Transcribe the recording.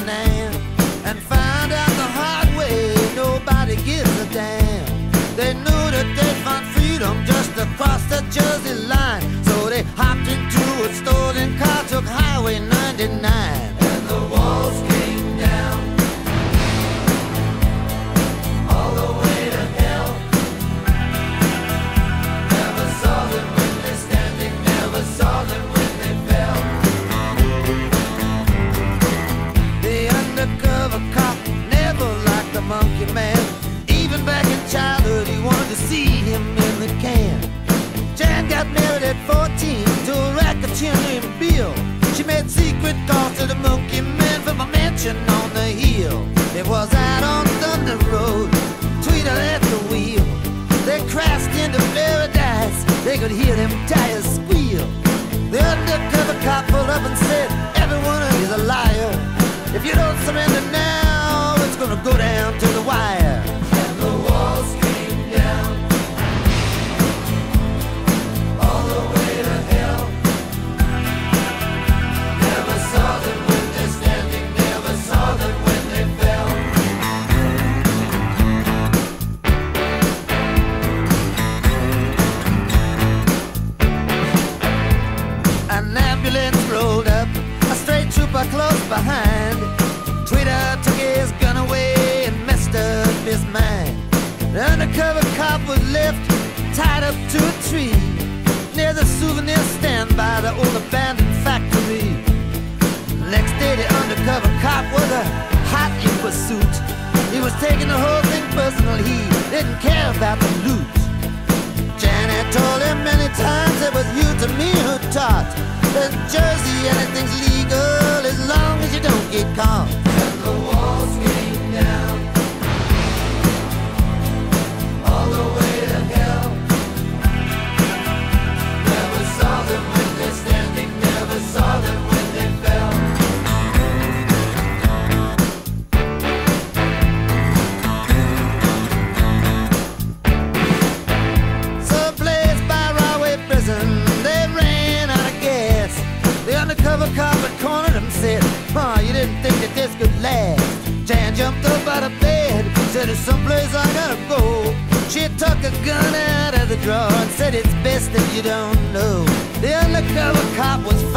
land and found out the hard way nobody gives a damn. They knew that they'd find freedom just across the Jersey line, so they hopped into a stolen car, took Highway 99, and the walls came down all the way to hell. Never saw them when they're standing, never saw them when they fell. The undercover cop never liked the monkey man. Even back in childhood he wanted to see him in the can. Jan got married at 14 to a racketeer named Bill. She made secret calls to the monkey man from a mansion on the hill. It was out on Thunder Road, Tweedle at the wheel. They crashed into paradise, they could hear them tires squeal. The undercover cop pulled up and said, everyone is a liar. If you don't surrender now, it's gonna go down to the wire. And the walls came down all the way to hell. Never saw them when they're standing, never saw them when they fell. An ambulance rolled up, a straight trooper close behind. Tweeter took his gun away and messed up his mind. The undercover cop was left tied up to a tree near the souvenir stand by the old abandoned factory. Next day the undercover cop was a hot in pursuit. He was taking the whole thing personal, he didn't care about the loot. Janet told him many times it was you to me who taught that Jersey anything's legal as long as you don't get caught. And the walls came down all the way to hell. Never saw them when they're standing, never saw them when they fell. Someplace by Rahway Prison, they ran out of gas. The undercover cop had cornered him and said, Ma, you didn't think that this could last. Jan jumped up out of bed, said there's someplace I gotta go. She took a gun out of the drawer and said it's best if you don't know. The undercover cop was